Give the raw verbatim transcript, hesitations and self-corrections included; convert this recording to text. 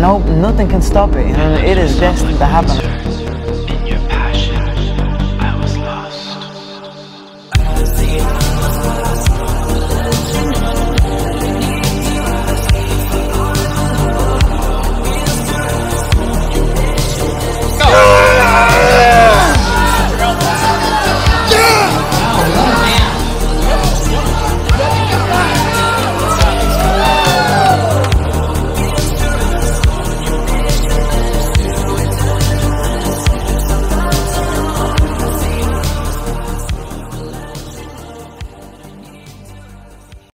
no, nothing can stop it. You know, it is destined to happen.